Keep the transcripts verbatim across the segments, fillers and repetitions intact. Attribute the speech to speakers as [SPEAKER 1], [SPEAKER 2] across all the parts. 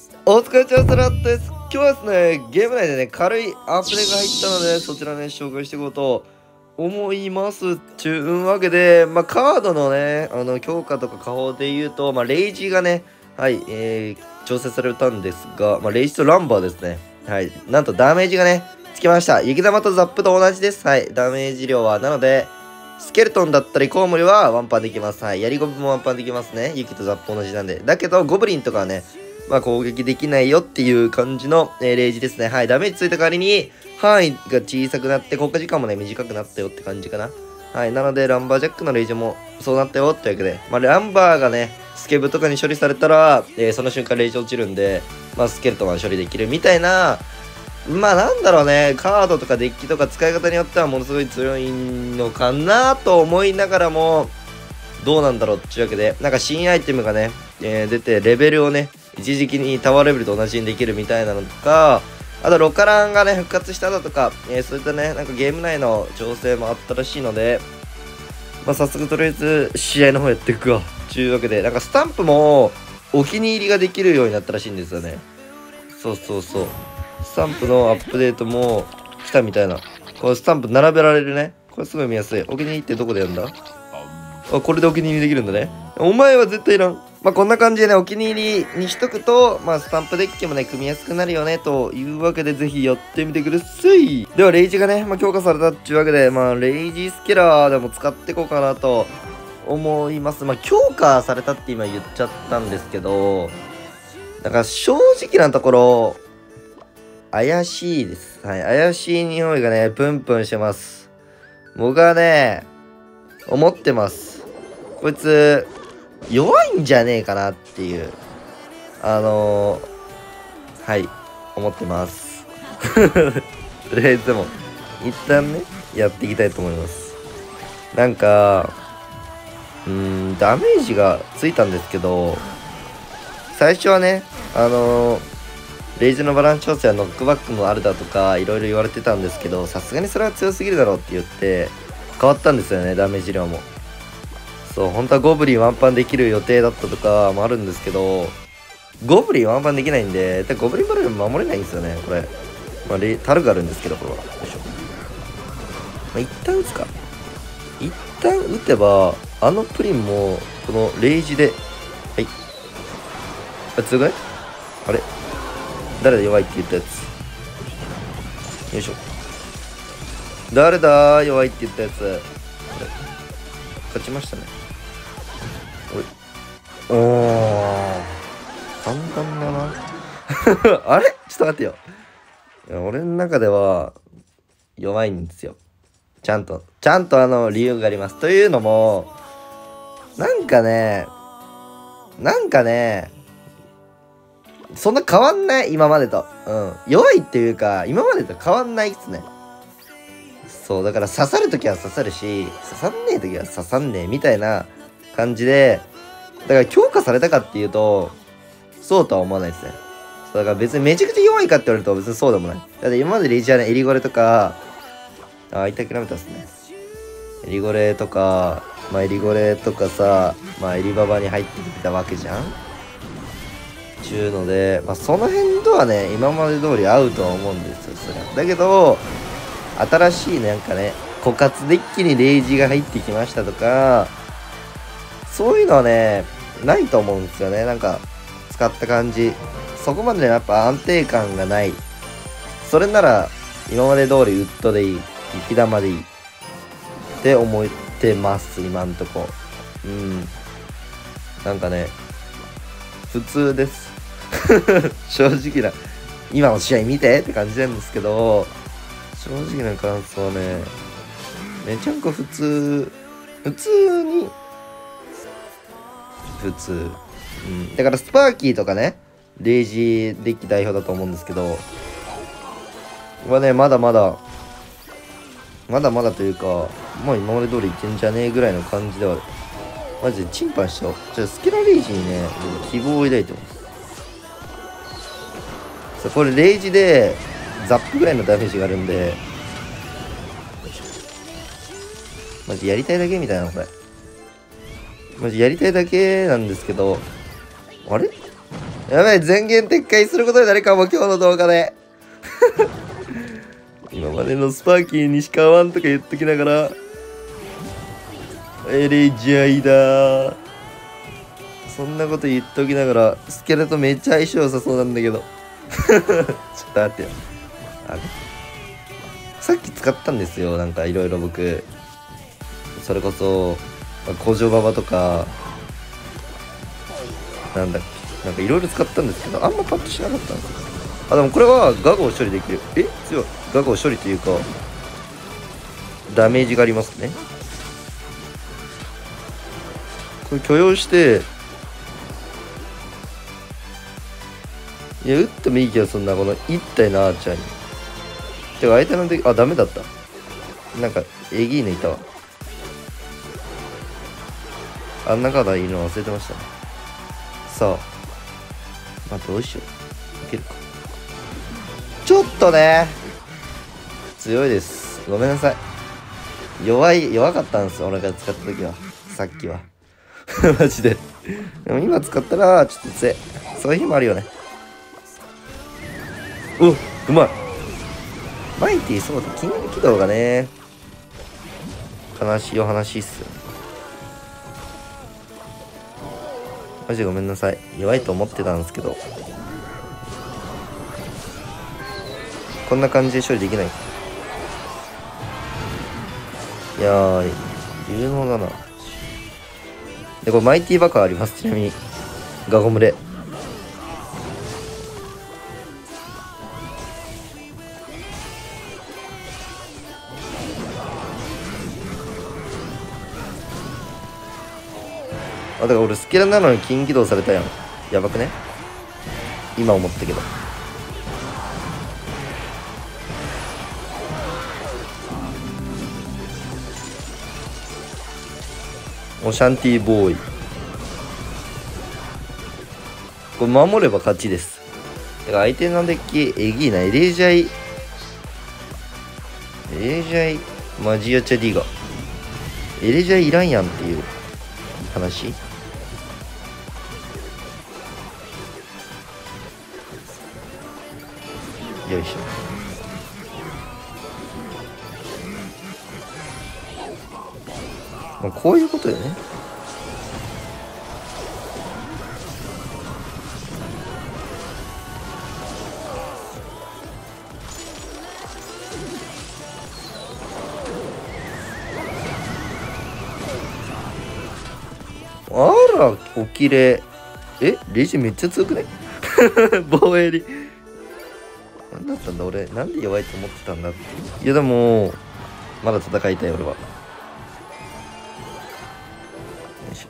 [SPEAKER 1] お疲れちゃんスラットです。今日はですね、ゲーム内でね、軽いアップデートが入ったので、そちらね、紹介していこうと思います。ちゅうわけで、まあ、カードのね、あの、強化とか下方で言うと、まあ、レイジがね、はい、えー、調整されたんですが、まあ、レイジとランバーですね。はい、なんとダメージがね、つきました。雪玉とザップと同じです。はい、ダメージ量は。なので、スケルトンだったりコウモリはワンパンできます。はい、ヤリゴブもワンパンできますね。雪とザップ同じなんで。だけど、ゴブリンとかはね、まあ攻撃できないよっていう感じの、えー、レイジですね。はい。ダメージついた代わりに範囲が小さくなって効果時間もね短くなったよって感じかな。はい。なのでランバージャックのレイジもそうなったよってわけで。まあランバーがね、スケブとかに処理されたら、えー、その瞬間レイジ落ちるんで、まあスケルトンは処理できるみたいな、まあなんだろうね、カードとかデッキとか使い方によってはものすごい強いのかなと思いながらも、どうなんだろうっていうわけで、なんか新アイテムがね、えー、出てレベルをね、一時的にタワーレベルと同じにできるみたいなのとか、あとロカランがね、復活しただとか、えー、そういったね、なんかゲーム内の調整もあったらしいので、まあ早速とりあえず試合の方やっていくわ。というわけで、なんかスタンプもお気に入りができるようになったらしいんですよね。そうそうそう。スタンプのアップデートも来たみたいな。このスタンプ並べられるね。これすごい見やすい。お気に入りってどこでやるんだ？あ、これでお気に入りできるんだね。お前は絶対いらん。まあこんな感じでね、お気に入りにしとくと、まあスタンプデッキもね、組みやすくなるよね、というわけで、ぜひやってみてください。では、レイジがね、まあ強化されたっていうわけで、まあレイジスケラーでも使っていこうかなと思います。まあ強化されたって今言っちゃったんですけど、だから正直なところ、怪しいです。はい、怪しい匂いがね、プンプンしてます。僕はね、思ってます。こいつ、弱いんじゃねえかなっていう、あのー、はい、思ってます。とりあえずでも、一旦ね、やっていきたいと思います。なんか、うーん、ダメージがついたんですけど、最初はね、あのー、レイジのバランス調整はノックバックもあるだとか、いろいろ言われてたんですけど、さすがにそれは強すぎるだろうって言って、変わったんですよね、ダメージ量も。そう、本当はゴブリンワンパンできる予定だったとかもあるんですけど、ゴブリンワンパンできないんで、でゴブリンバルーン守れないんですよね、これ。まあ、タルがあるんですけど、これは。よいしょ。まあ、一旦打つか。一旦打てば、あのプリンも、このレイジで、はい。あ、強くない？あれ誰だ弱いって言ったやつ。よいしょ。誰だ弱いって言ったやつ。勝ちましたね。おい。おー。簡単だな。あれちょっと待ってよ。いや俺の中では弱いんですよ。ちゃんと。ちゃんとあの理由があります。というのも、なんかね、なんかね、そんな変わんない、今までと。うん。弱いっていうか、今までと変わんないっすね。そう、だから刺さるときは刺さるし、刺さんねえときは刺さんねえみたいな感じで、だから強化されたかっていうと、そうとは思わないですね。そうだから別にめちゃくちゃ弱いかって言われると別にそうでもない。だって今までレイジはね、エリゴレとか、あ、一旦諦めたっすね。エリゴレとか、まあエリゴレとかさ、まあエリババに入ってきたわけじゃんちゅうので、まあその辺とはね、今まで通り合うとは思うんですよ、それは。だけど、新しいなんかね、枯渇デッキにレイジが入ってきましたとか、そういうのはね、ないと思うんですよね。なんか、使った感じ。そこまでやっぱ安定感がない。それなら、今まで通りウッドでいい。雪玉でいい。って思ってます、今んとこ。うん。なんかね、普通です。正直な、今の試合見てって感じなんですけど、正直な感想はね、めちゃんこ普通、普通に、普通。うん。だからスパーキーとかね、レイジデッキ代表だと思うんですけど、はね、まだまだ、まだまだというか、もう今まで通りいけんじゃねえぐらいの感じでは、マジでチンパンしちゃおう。じゃあスキラレイジにね、希望を抱いてます。さあ、これレイジで、ザップぐらいのダメージがあるんで、マジやりたいだけみたいな、これ。マジやりたいだけなんですけど、あれやばい、全言撤回することになるかも、今日の動画で。今までのスパーキーにしか合わんとか言っときながら、エレジャイだー。そんなこと言っときながら、スケルトめっちゃ相性良さそうなんだけど。ちょっと待ってよ。あ、さっき使ったんですよ。なんかいろいろ僕。それこそ、工場馬場とか、なんだっけ、なんかいろいろ使ったんですけど、あんまパッとしなかったんですよ。あ、でもこれはガゴを処理できる。え、強い。ガゴを処理というか、ダメージがありますね。これ許容して、いや、打ってもいい気がするな、この一体のアーチャーに。てか、相手ので、あ、ダメだった。なんか、エギーネいたわ。あんなカードいるの忘れてましたね。さあ。まあ、どうしよう。いけるか。ちょっとね。強いです。ごめんなさい。弱い、弱かったんですよ。俺が使った時は。さっきは。マジで。でも今使ったら、ちょっと強い。そういう日もあるよね。お、うまい。マイティ、そうだ。筋肉軌道がね。悲しいお話っすよ。マジでごめんなさい。弱いと思ってたんですけど。こんな感じで処理できない。いやー、有能だな。で、これマイティバカあります。ちなみに。ガゴムレ。あ、だから俺スケラなのに筋起動されたやん。やばくね？今思ったけど。オシャンティーボーイ。これ守れば勝ちです。だから相手のデッキ、エギーナ、エレージャイ、エレージャイ、マジアチャディガ。エレージャイいらんやんっていう話。よいしょ。まあ、こういうことよね。あら、おきれい。え、レジめっちゃ強くね？防衛に。なんだったんだ俺、なんで弱いと思ってたんだって。いやでも、まだ戦いたい俺は。よいしょ。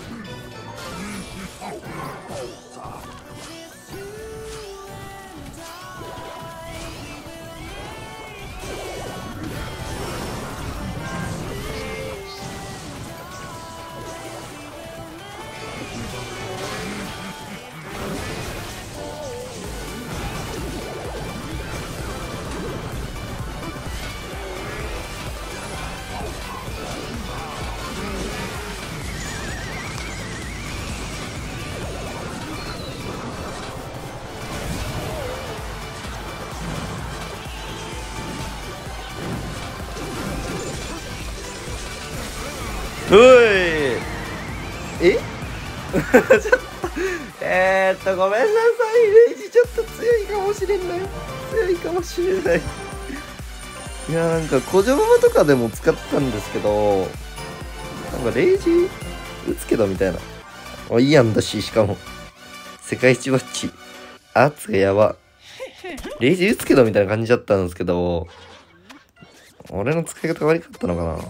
[SPEAKER 1] おいえちょっとえーっとごめんなさい。レイジちょっと強いかもしれない。強いかもしれない。いやなんか小ジョマとかでも使ったんですけど、なんかレイジ打つけどみたいな。あ、いいやんだし、しかも世界一バッチ圧がやば。レイジ打つけどみたいな感じだったんですけど、俺の使い方悪かったのかな。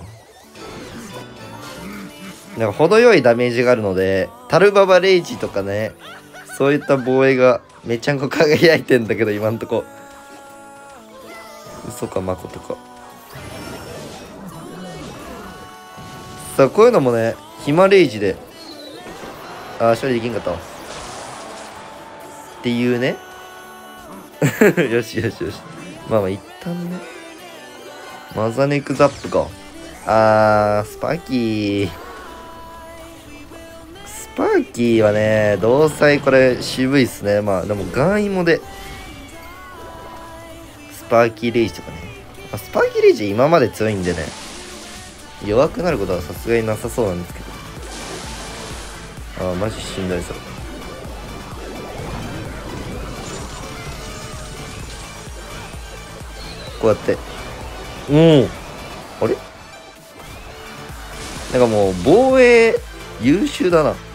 [SPEAKER 1] なんか程よいダメージがあるので、タルババレイジとかね、そういった防衛がめちゃんこ輝いてんだけど、今んとこ。嘘かまことか。さあ、こういうのもね、ヒマレイジで、ああ、処理できんかったわ。っていうね。よしよしよし。まあまあ、一旦ね。マザネクザップか。あー、スパーキー。スパーキーはね、同彩これ渋いっすね。まあでもガンイモでスパーキーレイジとかね、まあ、スパーキーレイジ今まで強いんでね、弱くなることはさすがになさそうなんですけど。ああマジしんどいそれ。こうやってうんあれなんかもう防衛優秀だな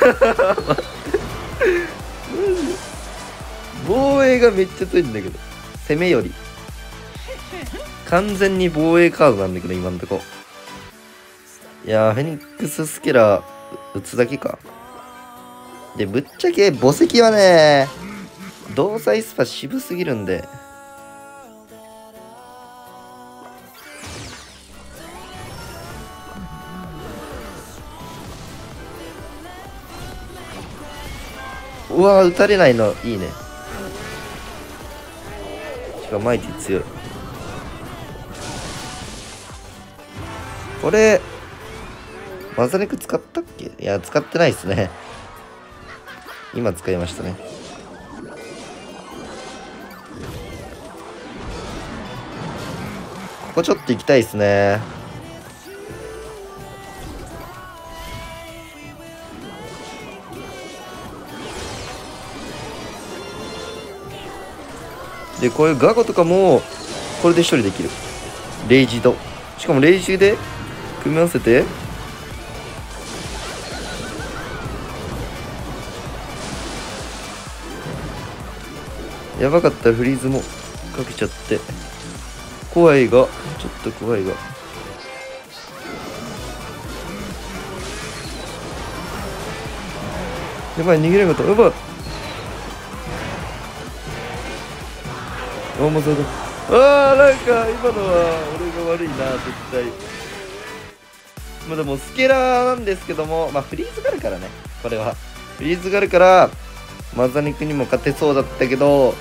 [SPEAKER 1] 防衛がめっちゃ強いんだけど、攻めより完全に防衛カードなんだけど今んとこ。いやーフェニックススケラー打つだけか。でぶっちゃけ墓石はね同彩スパ渋すぎるんで、うわー打たれないのいいね。しかもマイティ強い。これマザレク使ったっけ？いや使ってないっすね。今使いましたね。ここちょっと行きたいっすね。でこういうガゴとかもこれで処理できる。レイジとしかもレイジで組み合わせてやばかったらフリーズもかけちゃって怖いがちょっと怖いがやばい逃げれなかった。やばいあもうそれだ。あーなんか今のは俺が悪いな絶対。まあでもスケラーなんですけども、まあフリーズがあるからね、これはフリーズがあるからマザニクにも勝てそうだったけど、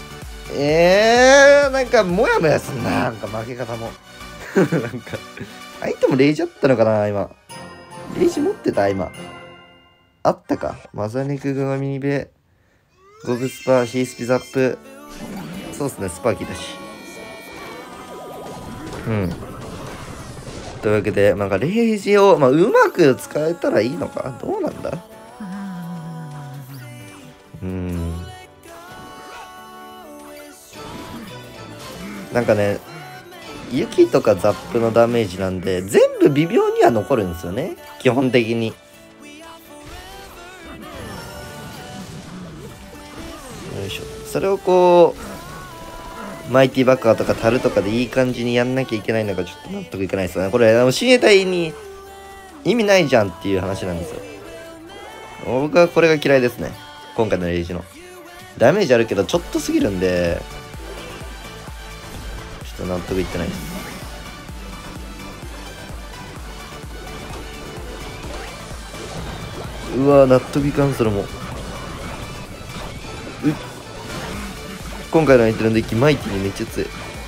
[SPEAKER 1] えーなんかモヤモヤすんな、なんか負け方もなんか相手もレイジあったのかな。今レイジ持ってた今あったか。マザニクがミニベゴブスパーヒースピザップ、そうっすねスパーキーだし。うんというわけでなんかレイジを、まあ、うまく使えたらいいのかどうなんだ。うんなんかね雪とかザップのダメージなんで全部微妙には残るんですよね基本的に。よいしょ。それをこうマイティバッカーとかタルとかでいい感じにやんなきゃいけないのがちょっと納得いかないですよね。これ親衛隊に意味ないじゃんっていう話なんですよ。僕はこれが嫌いですね。今回のレイジのダメージあるけどちょっとすぎるんでちょっと納得いってないです。うわ納得いかん。それもう今回の相手のデッキマイティにめっちゃ強い。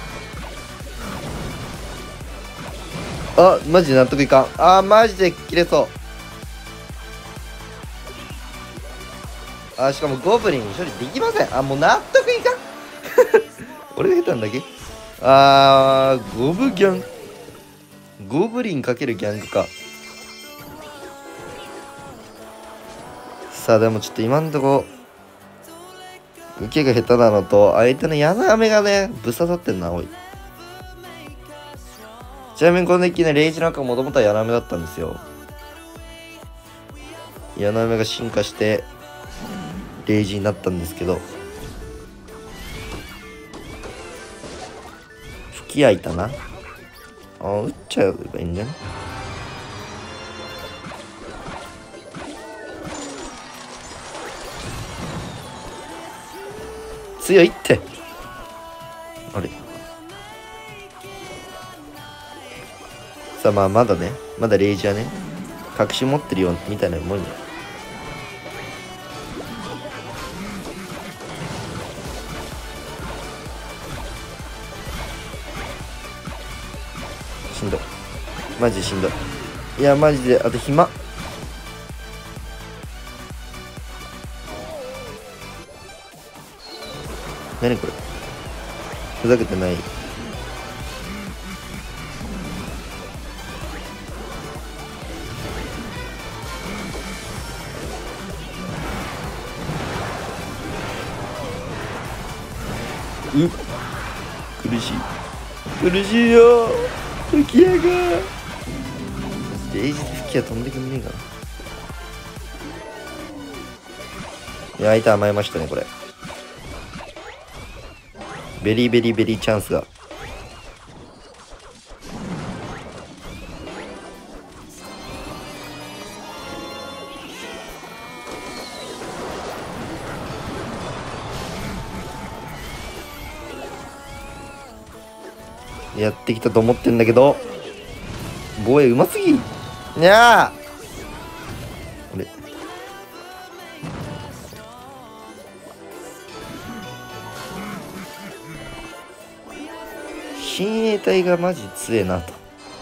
[SPEAKER 1] あマジで納得いかん。あマジで切れそう。あしかもゴブリン処理できません。あもう納得いかん俺が下手なんだけ。あーゴブギャンゴブリンかけるギャングか。さあでもちょっと今んとこ受けが下手なのと相手の柳雨がねぶっ刺さってんなおい。ちなみにこのデッキねレイジなんかもともとは柳雨だったんですよ。柳雨が進化してレイジになったんですけど吹き開いたな。あ打っちゃえばいいんだよね。強いってあれさあまあまだねまだレイジはね隠し持ってるよみたいなもんよ。しんどいマジでしんどい。いやマジであと暇何これ、ふざけてない。うっ、苦しい苦しいよ吹き矢が。レイジで吹き矢飛んでくんねえかな。いや、相手甘えましたねこれ。ベリーベリーベリーチャンスが。やってきたと思ってんだけど、防衛うますぎ。にゃあ、あれ、親衛隊がマジ強えなと。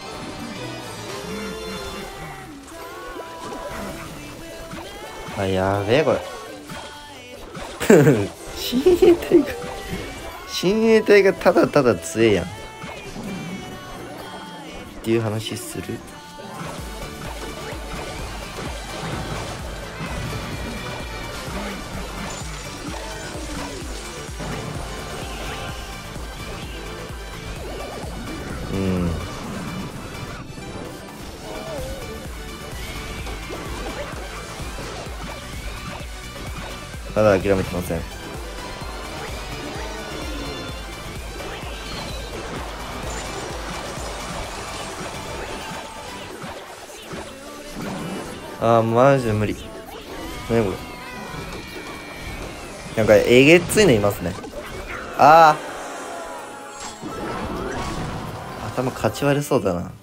[SPEAKER 1] あ、やべえこれ親衛隊が親衛隊がただただ強えやんっていう話する。うん、まだ諦めてません。あーマジで無理。何これ、なんかえげついのいますね。ああ、頭勝ち悪そうだな。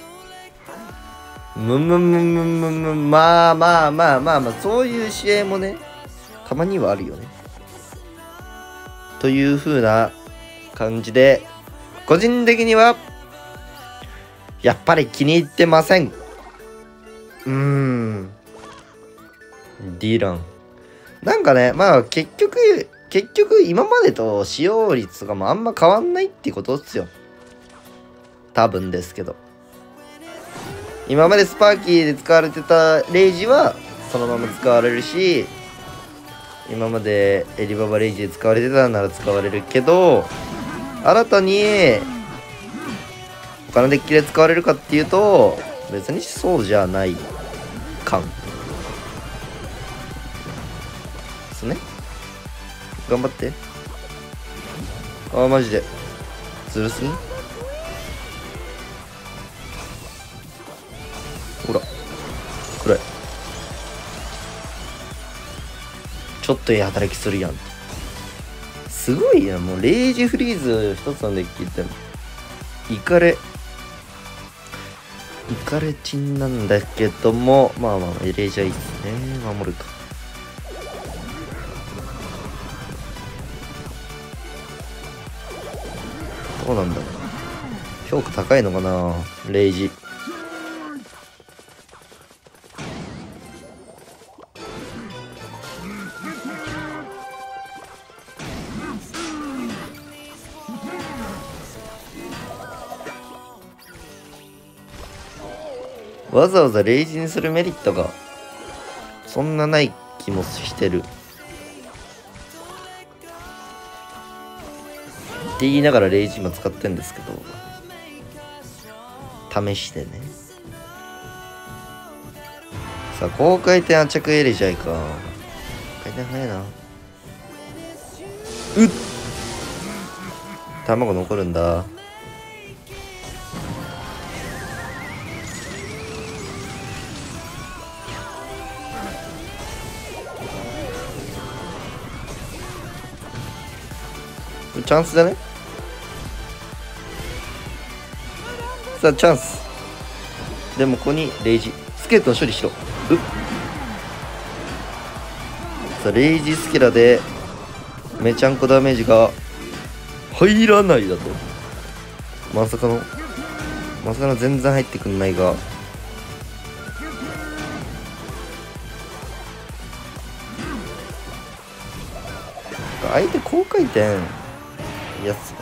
[SPEAKER 1] むむむむむむ、まあまあまあまあまあ、そういう試合もねたまにはあるよねという風な感じで、個人的にはやっぱり気に入ってません。うーん、ディランなんかね、まあ結局結局今までと使用率とかもあんま変わんないってことっすよ、多分ですけど。今までスパーキーで使われてたレイジはそのまま使われるし、今までエリババレイジで使われてたなら使われるけど、新たに他のデッキで使われるかっていうと別にそうじゃない感ですね。頑張って。あーマジでずるすぎ。ほら暗い、ちょっといい働きするやん。すごいな、もうレイジフリーズ一つのデッキってイカレイカレチンなんだけども、まあまあレイジはいいっすね。守るか。どうなんだろう、評価高いのかなレイジ。わざわざレイジにするメリットがそんなない気もしてるって言いながらレイジ今使ってんですけど、試してね。さあ高回転圧着エレジャイか。回転早いな。うっ、卵残るんだ。チャンスだね。さあチャンス。でもここにレイジスケルトン処理しろ。うっ、さあレイジスケラでめちゃんこダメージが入らないだと。まさかのまさかの全然入ってくんないが、 相手高回転やつ。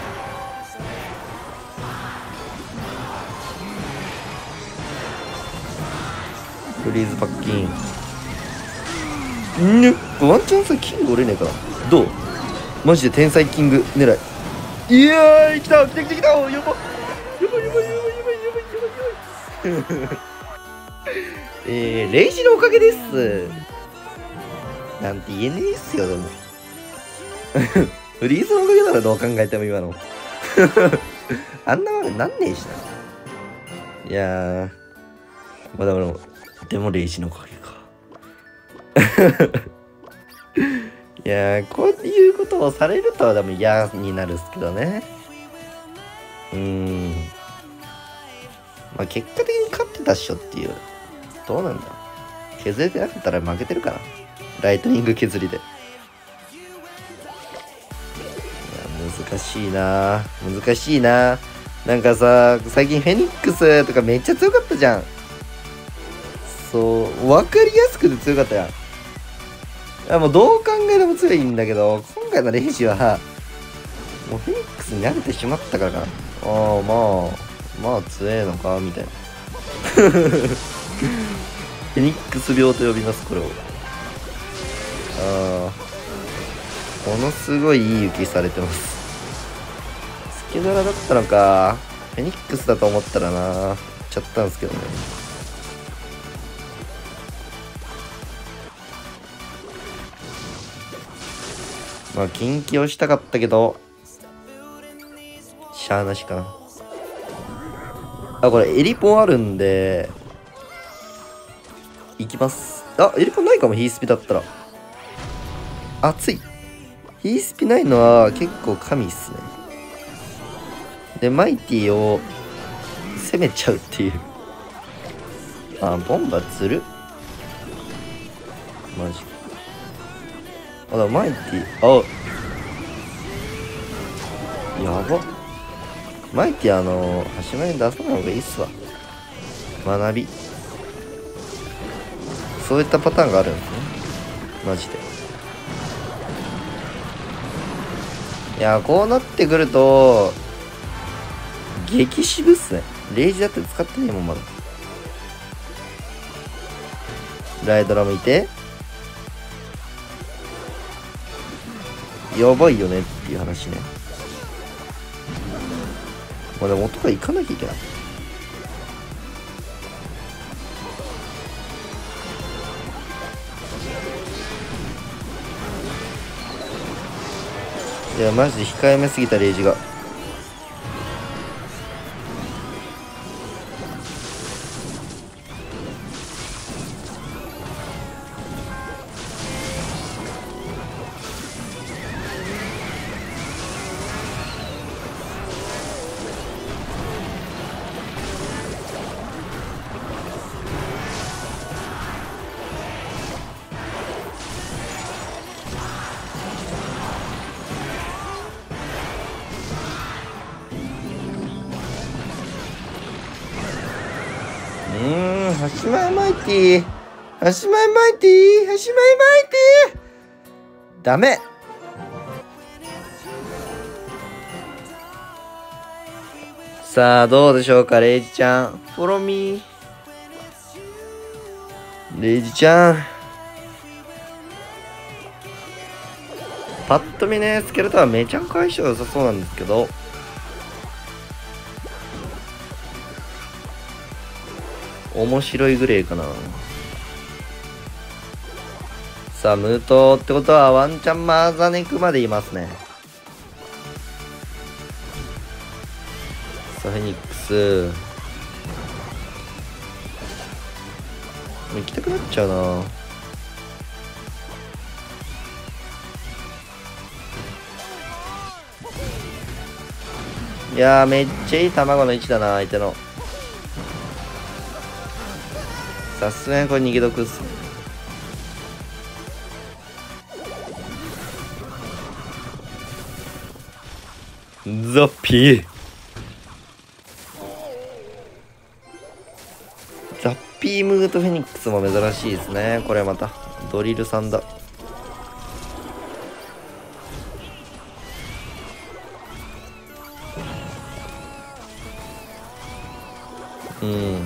[SPEAKER 1] フリーズパッキン。んね、ワンチャンさキング折れねえかな。どう？マジで天才キング狙い。いやー、来た来た来た来た。やばやばやばいやばいやばいやばいやばいやばい。えー、レイジのおかげです。なんて言えねえっすよ、でも。フリーズのおかげならどう考えても今の。あんなまでなんねえしな。いやー、まだまだ、でもレイジのおかげか。いやー、こういうことをされるとでも嫌になるっすけどね。うーん。まあ結果的に勝ってたっしょっていう。どうなんだ。削れてなかったら負けてるかな。ライトニング削りで。いや、難しいな。難しいな。なんかさ、最近フェニックスとかめっちゃ強かったじゃん。そう、わかりやすくて強かったやん。いや、もうどう考えても強いんだけど、今回のレイジは、もうフェニックスに慣れてしまったからかな。ああ、まあ、まあ強えのか、みたいな。フェニックス病と呼びます、これを。ああ、ものすごいいい雪されてます。スケドラだったのか。フェニックスだと思ったらな、ちゃったんですけどね。まあ、近畿をしたかったけど、しゃーなしかな。あ、これ、エリポンあるんで、いきます。あ、エリポンないかも、ヒースピだったら。熱い。ヒースピないのは結構神っすね。で、マイティを攻めちゃうっていう。あ、ボンバ釣るマジ。あ、だマイティ、あ、やば。マイティあの、端前に出さない方がいいっすわ。学び。そういったパターンがあるんですね。マジで。いや、こうなってくると、激渋っすね。レイジだって使ってねえもん、まだ。ライドラもいて。やばいよねっていう話ね。まあでも音が行かなきゃいけない。いや、マジで控えめすぎたレイジが。うーん、端前マイティー。端前マイティー。端前マイティー。ダメ。さあ、どうでしょうか、レイジちゃん。フォローミー。レイジちゃん。パッと見ね、スケルトンはめちゃくちゃ相性良さそうなんですけど。面白いグレーかな。さあ、ムートってことはワンチャンマーザネクまでいますね。さあ、フェニックス。もう行きたくなっちゃうな。いやー、めっちゃいい卵の位置だな、相手の。さすがにこれ逃げ得っすね。ザッピー。ザッピームーとフェニックスも珍しいですね。これまたドリルさんだ。 うん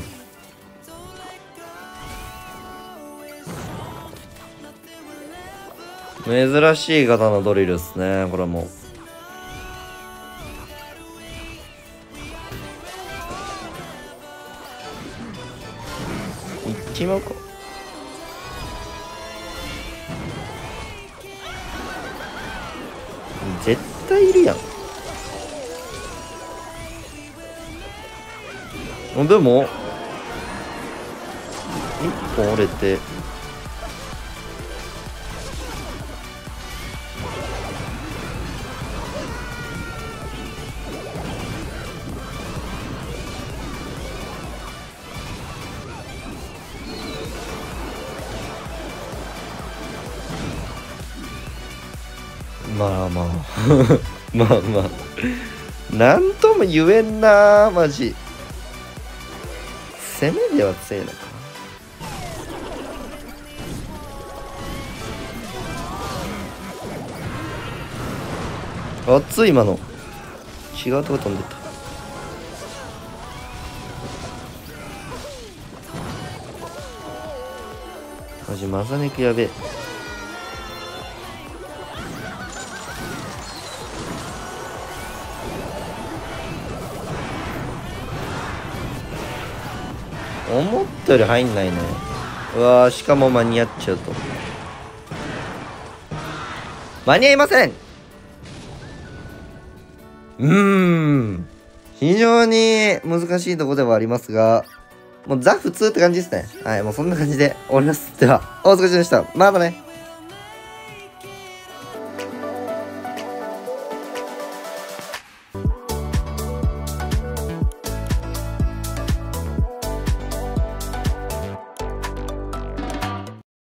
[SPEAKER 1] 珍しい型のドリルっすねこれも。いっちまうか。絶対いるやん。でも一本折れてまあまあまあまあなんとも言えんなマジ。攻めでは強いのか。熱い今の違うとこ飛んでった。マジマザネクやべえ。思ったより入んないね。うわーしかも間に合っちゃうと間に合いません。うーん非常に難しいとこではありますがもうザ普通って感じですね。はいもうそんな感じで終わります。ではお疲れ様でした。またね。